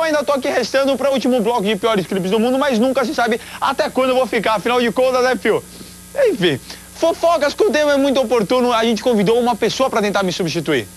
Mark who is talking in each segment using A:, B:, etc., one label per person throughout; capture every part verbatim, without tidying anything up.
A: ainda tô aqui restando para o último bloco de piores clipes do mundo, mas nunca se sabe até quando eu vou ficar, afinal de contas, né, fio? Enfim, fofocas, que o tema é muito oportuno, a gente convidou uma pessoa para tentar me substituir.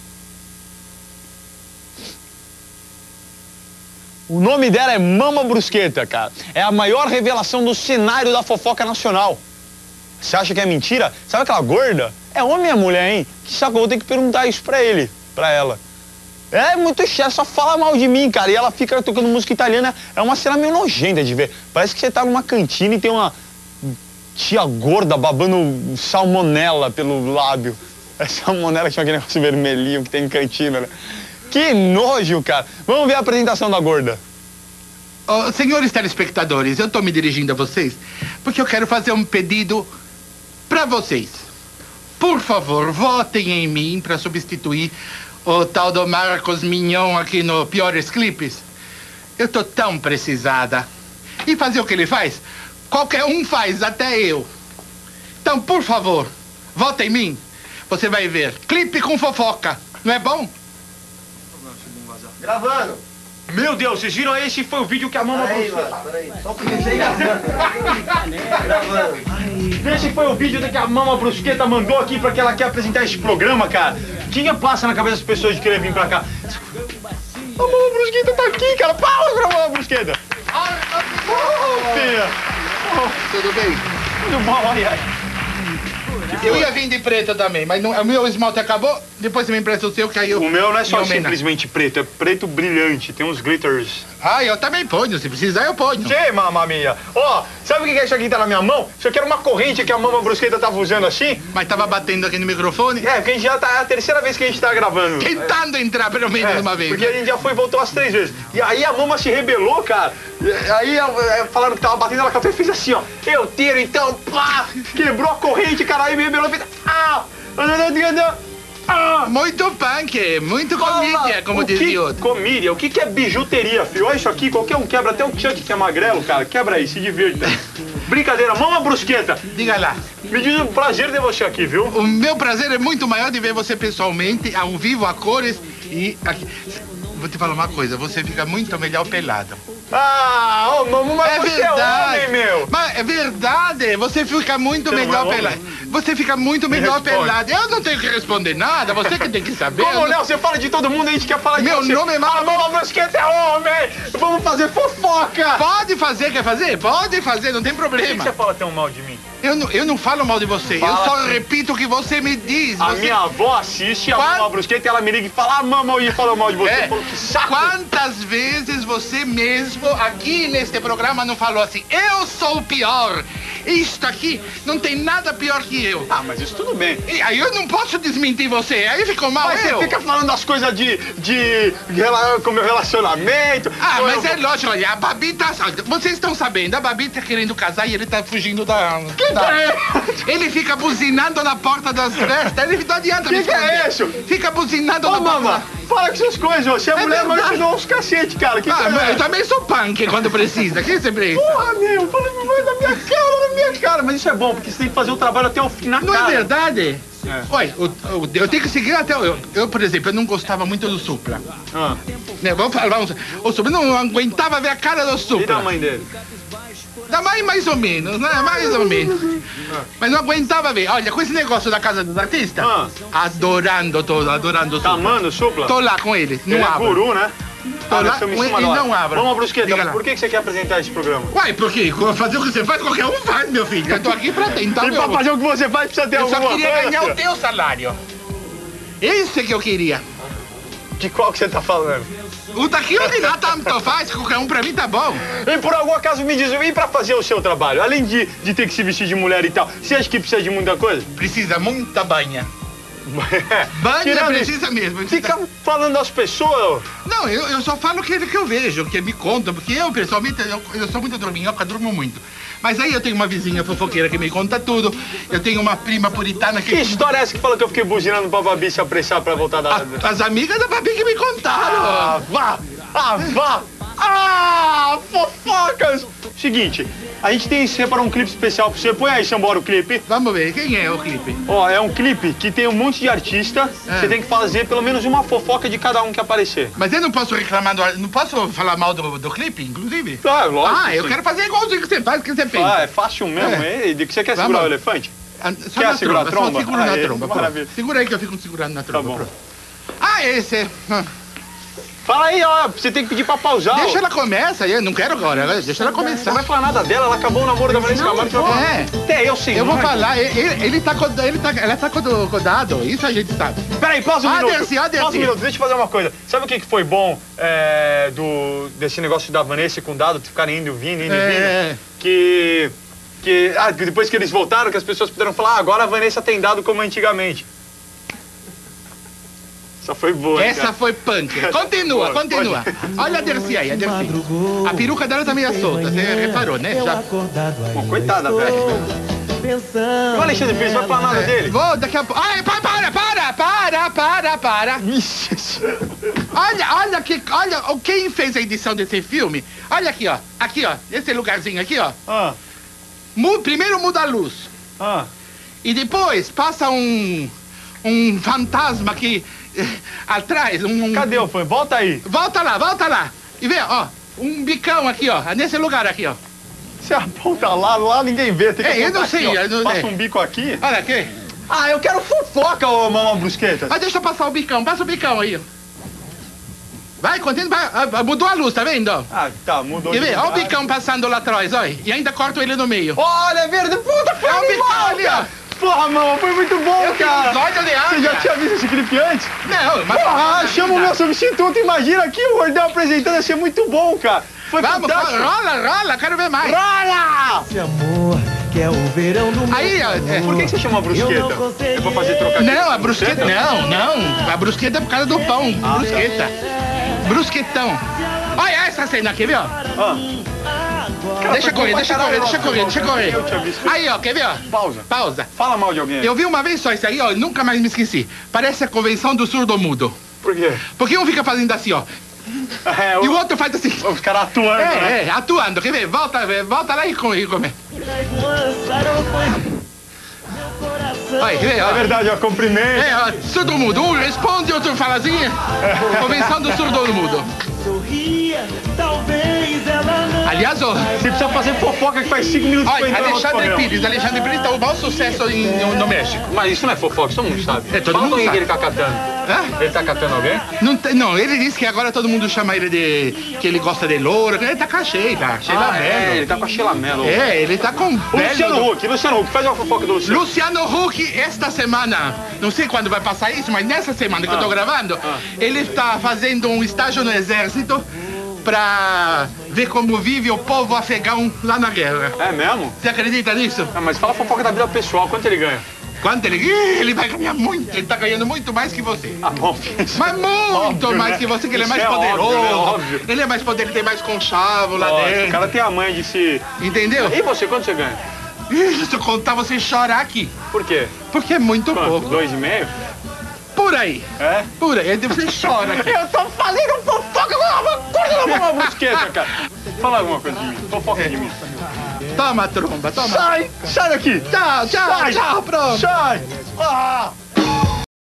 A: O nome dela é Mama Brusqueta, cara. É a maior revelação do cenário da fofoca nacional. Você acha que é mentira? Sabe aquela gorda? É homem ou mulher, hein? Que saco, eu vou ter que perguntar isso pra ele, pra ela. É muito chato, só fala mal de mim, cara. E ela fica tocando música italiana. É uma cena meio nojenta de ver. Parece que você tá numa cantina e tem uma tia gorda babando salmonela pelo lábio. É salmonela que chama aquele negócio vermelhinho que tem em cantina, né? Que nojo, cara. Vamos ver a apresentação da gorda.
B: Oh, senhores telespectadores, eu tô me dirigindo a vocês porque eu quero fazer um pedido pra vocês. Por favor, votem em mim pra substituir o tal do Marcos Mignon aqui no Piores Clipes. Eu tô tão precisada. E fazer o que ele faz? Qualquer um faz, até eu. Então, por favor, votem em mim. Você vai ver. Clipe com fofoca. Não é bom?
A: Gravando. Meu Deus, vocês viram aí? Esse foi o vídeo que a Mama Brusqueta...
C: Peraí, só comecei gravando.
A: Esse foi o vídeo que a Mama Brusqueta mandou aqui pra que ela quer apresentar esse programa, cara. O que passa na cabeça das pessoas de querer vir pra cá? A Mama Brusqueta tá aqui, cara. Palmas pra Mama Brusqueta. Oh, filha.
B: Oh, tudo bem?
A: Tudo bom, ai, ai.
B: Eu ia vir de preto também, mas não, o meu esmalte acabou. Depois você me empresta o seu, que aí eu...
A: O meu não é só simplesmente preto, é preto brilhante. Tem uns glitters.
B: Ah, eu também ponho. Se precisar, eu ponho.
A: Que mamma mia. Ó, oh, sabe o que é isso aqui que tá na minha mão? Isso aqui era uma corrente que a Mama Brusqueta tava usando assim.
B: Mas tava batendo aqui no microfone?
A: É, porque a gente já tá... É a terceira vez que a gente tá gravando.
B: Tentando entrar pelo menos é, uma vez.
A: Porque a gente já foi e voltou umas três vezes. E aí a Mama se rebelou, cara. Aí falaram que tava batendo, ela café fez assim, ó. Eu tiro, então, pá! Quebrou a corrente, cara. Aí me rebelou e fez... Ah!
B: Ah, muito punk, muito comídia, como dizia outro.
A: Comídia? O que, que é bijuteria, filho? Olha isso aqui, qualquer um quebra, até o Chuck que é magrelo, cara. Quebra aí, se divirta. Brincadeira, Mama Brusqueta.
B: Diga lá.
A: Me diz um prazer ter você aqui, viu?
B: O meu prazer é muito maior de ver você pessoalmente, ao vivo, a cores e... Aqui. Vou te falar uma coisa, você fica muito melhor pelado.
A: Ah, oh, mamãe, mas
B: é
A: você
B: verdade.
A: é homem, meu.
B: Mas é verdade, você fica muito você melhor é pelado. Você fica muito
A: Me
B: melhor
A: responde.
B: pelado. Eu não tenho que responder nada, você que tem que saber.
A: Como
B: não...
A: não? Você fala de todo mundo, a gente quer falar de
B: Meu
A: você.
B: nome é Mama...
A: A Mama Brusqueta é homem. Vamos fazer fofoca.
B: Pode fazer, quer fazer? Pode fazer, não tem problema.
A: Por que você fala tão mal de mim?
B: Eu não, eu não falo mal de você, fala eu só assim. repito o que você me diz.
A: A
B: você...
A: minha avó assiste a
B: Quant...
A: Mama Brusqueta e ela me liga e fala, ah, mamãe, hoje falou mal de você.
B: É.
A: Falou, que saco.
B: Quantas vezes você mesmo aqui neste programa não falou assim, eu sou o pior. Isto aqui não tem nada pior que eu.
A: Ah, mas isso tudo bem.
B: E aí eu não posso desmentir você, aí ficou mal
A: mas
B: eu.
A: Você fica falando das coisas de, de, de com meu relacionamento.
B: Ah, mas
A: eu...
B: é lógico, olha, a Babi tá... Vocês estão sabendo, a Babi tá querendo casar e ele tá fugindo da...
A: Que
B: da...
A: é?
B: Ele fica buzinando na porta das festas, ele não adianta
A: que
B: me
A: que é isso?
B: Fica buzinando
A: Ô,
B: na porta...
A: Ô, mamãe, para com essas coisas, você é, é mulher, mas te dá uns cacete, cara. Que
B: ah,
A: que
B: mas
A: é?
B: eu também sou punk quando precisa, que você precisa?
A: Porra, meu, fala na minha cara, na minha cara. Mas isso é bom, porque você tem que fazer o trabalho até o fim na
B: não
A: cara.
B: Não é verdade?
A: É.
B: Olha, eu, eu, eu tenho que seguir até... Eu, eu, por exemplo, eu não gostava muito do Supla.
A: Ah.
B: Né, vamos falar, vamos... O Supla não aguentava ver a cara do Supla.
A: E da mãe dele?
B: Da mãe, mais ou menos, né? Mais ou menos. Mas não aguentava ver. Olha, com esse negócio da casa dos artistas,
A: ah.
B: adorando todo, adorando o Supla.
A: Tá amando o Supla?
B: Tô lá com ele, não
A: ele
B: abro.
A: é guru, né?
B: Tô
A: ah,
B: lá com ele e não abro.
A: Vamos, Brusqueta, por que você quer apresentar esse programa?
B: Uai, porque fazer o que você faz, qualquer um faz, meu filho. Eu tô aqui pra tentar,
A: E
B: meu...
A: pra fazer o que você faz, precisa ter
B: eu
A: alguma coisa.
B: Eu só queria ganhar o teu salário. Esse que eu queria.
A: De qual que você tá falando?
B: O daqui ou de lá tanto faz, qualquer um pra mim tá bom.
A: E por algum acaso me diz, e pra fazer o seu trabalho? Além de, de ter que se vestir de mulher e tal, você acha que precisa de muita coisa?
B: Precisa muita banha. Banha
A: Tirando
B: precisa
A: isso,
B: mesmo.
A: Fica falando das pessoas.
B: Não, eu, eu só falo aquilo que eu vejo, que me contam, porque eu, pessoalmente, eu, eu sou muito dorminhoca, durmo muito. Mas aí eu tenho uma vizinha fofoqueira que me conta tudo, eu tenho uma prima puritana que...
A: Que história é essa que fala que eu fiquei buzinando pra Babi se apressar pra voltar da...
B: A, as amigas da Babi que me contaram.
A: Ah, vá! Ah, vá! Ah, fofocas! Seguinte, A gente tem separado um clipe especial pra você. Põe aí, Sambora, o clipe.
B: Vamos ver, quem é o clipe?
A: Ó, é um clipe que tem um monte de artista.
B: É.
A: Você tem que fazer pelo menos uma fofoca de cada um que aparecer.
B: Mas eu não posso reclamar do... Não posso falar mal do, do clipe, inclusive?
A: Ah, lógico.
B: Ah, eu
A: sim.
B: quero fazer igualzinho que você faz, o que você pensa.
A: Ah, é fácil mesmo.
B: É.
A: É. De que você quer
B: Vamos.
A: segurar o elefante?
B: Ah, só
A: Quer
B: na
A: segurar a
B: tromba?
A: tromba?
B: Só segura
A: Ah,
B: na
A: é,
B: tromba, pô.
A: maravilha.
B: Segura aí que eu fico segurando na tromba.
A: bom.
B: Pronto. Ah, esse... ah.
A: Fala aí, ó. Você tem que pedir pra pausar.
B: Deixa
A: ó.
B: ela começar, eu não quero agora. Deixa ela
A: Você
B: começar.
A: não vai falar nada dela, ela acabou o namoro da Vanessa Camargo. Você vai falar.
B: É.
A: Até eu sei.
B: Eu vou
A: mãe.
B: falar, ele, ele tá, co- ele tá, ela tá co- codado, isso a gente sabe.
A: Peraí, pausa um
B: Ah,
A: minuto.
B: Dercy, ah, Dercy.
A: Pausa um minuto, deixa eu fazer uma coisa. Sabe o que que foi bom é, do, desse negócio da Vanessa com o Dado de ficarem indo e vindo, indo e
B: É.
A: vindo? Que, que ah, depois que eles voltaram, que as pessoas puderam falar, ah, agora a Vanessa tem Dado como antigamente. Essa foi boa, hein,
B: Essa
A: cara?
B: foi punk. Continua,
A: Pode,
B: continua. Olha a Dercy aí, a Dercy. A peruca dela tá meio solta, você reparou, né? Já.
A: Bom, coitada, velho. O Alexandre Pires, vai falar nada dele?
B: Vou daqui a pouco. Ai, para, para, para, para, para, para. Olha, olha que, olha quem fez a edição desse filme. Olha aqui, ó. Aqui, ó. Esse lugarzinho aqui, ó.
A: Ah,
B: Mu- Primeiro muda a luz.
A: ah.
B: E depois passa um. Um fantasma aqui eh, atrás. Um, um-
A: Cadê o fã? Volta aí.
B: Volta lá, volta lá. E vê, ó. Um bicão aqui, ó. Nesse lugar aqui, ó.
A: Você aponta lá, lá ninguém vê. Tem que
B: É, eu
A: apontar
B: não sei,
A: aqui, ó.
B: eu não-
A: Passa
B: é.
A: um bico aqui.
B: Olha aqui.
A: Ah, eu quero fofoca, ô mamãe brusqueta.
B: Mas deixa eu passar o bicão. Passa o bicão aí, ó. Vai, continua. Vai. Ah, mudou a luz, tá vendo? ó?
A: Ah, tá, mudou
B: Quer
A: de
B: ver? Olha o
A: lugar.
B: bicão passando lá atrás, olha. E ainda corto ele no meio.
A: Olha, é verde. Puta, foi
B: É o
A: animal,
B: bicão ali,
A: cara.
B: ó.
A: Porra, mamãe, foi muito bom,
B: Eu tenho
A: cara.
B: uns olhos de
A: Você
B: águia.
A: já tinha visto esse clipe antes?
B: Não, mas...
A: Porra, chama o meu substituto. Imagina aqui o Gordão apresentando. Ia ser muito bom, cara. Foi
B: Vamos,
A: fantástico.
B: rola, rola, quero ver mais.
A: Rola!
D: Esse amor que é o verão do mundo.
B: Aí, ó. é.
A: Por que que você chama a brusqueta? É pra fazer trocadilho?
B: Não, a brusqueta. Não, não. A brusqueta é por causa do pão.
A: Ah,
B: Brusqueta. Brusquetão. Olha essa cena aqui, viu?
A: Ah. Cara,
B: Deixa
A: foi bom
B: correr,
A: pra
B: deixa
A: caralho,
B: correr, deixa
A: nossa,
B: correr, deixa
A: eu
B: correr.
A: tinha visto.
B: Aí, ó, quer ver, ó?
A: Pausa.
B: Pausa.
A: Fala mal de alguém aí.
B: Eu vi uma vez só isso aí, ó, nunca mais me esqueci. Parece a convenção do surdo-mudo.
A: Por quê?
B: Porque um fica fazendo assim, ó.
A: É,
B: E o
A: o...
B: outro faz assim.
A: os caras atuando, né?
B: É, é, atuando. Quer ver? Volta, volta lá e come. E come. Olha, quer ver,
A: É
B: ó.
A: verdade, ó, cumprimento.
B: É, ó, surdo-mudo. Um responde, outro fala assim. Convenção do surdo-mudo.
D: Sorria, talvez ela não.
B: Aliás, ó.
A: Você precisa fazer fofoca que faz cinco minutos que foi
B: Olha,
A: entrar no nosso
B: Alexandre
A: programa.
B: Pires. Alexandre Pires tá um maior sucesso em- no, no México.
A: Mas isso não é fofoca, todo mundo sabe.
B: É, todo
A: Fala
B: mundo
A: com quem
B: sabe.
A: que ele tá catando.
B: Hã?
A: Ele tá catando alguém?
B: Não, tem- não, ele disse que agora todo mundo chama ele de... que ele gosta de loura, que ele tá com a Sheila, Sheila
A: Ah, é,
B: Mello.
A: ele tá com a Sheila Mello.
B: É, ele tá com...
A: O Luciano Huck, Luciano Huck, faz uma fofoca do Luciano.
B: Luciano Huck, esta semana, não sei quando vai passar isso, mas nessa semana que eu tô gravando,
A: Ah.
B: ele está fazendo um estágio no exército pra ver como vive o povo afegão lá na guerra.
A: É mesmo?
B: Você acredita nisso?
A: Ah, mas fala a fofoca da vida pessoal, quanto ele ganha?
B: Quanto ele... Ih, ele vai ganhar muito, ele tá ganhando muito mais que você.
A: Ah, bom.
B: Mas muito
A: Óbvio,
B: mais
A: né?
B: que você, que ele é
A: Isso
B: mais
A: é
B: poderoso.
A: óbvio, é óbvio.
B: Ele é mais poderoso, ele tem mais conchavo lá
A: Lógico,
B: dentro.
A: o cara tem a manha de se...
B: Entendeu?
A: E você, quanto você ganha?
B: Ih, se eu contar, você chorar aqui.
A: Por quê?
B: Porque é muito
A: Quanto?
B: pouco.
A: Dois e meio?
B: Por aí.
A: É?
B: Por aí. Você chora aqui.
A: Eu tô fazendo fofoca, corta na mão brusqueta, cara. Fala alguma coisa de mim, fofoca de mim.
B: Toma, tromba, toma.
A: Sai, sai daqui.
B: Tchau, tchau,
A: Sai.
B: tchau, pronto.
A: Sai. Ah.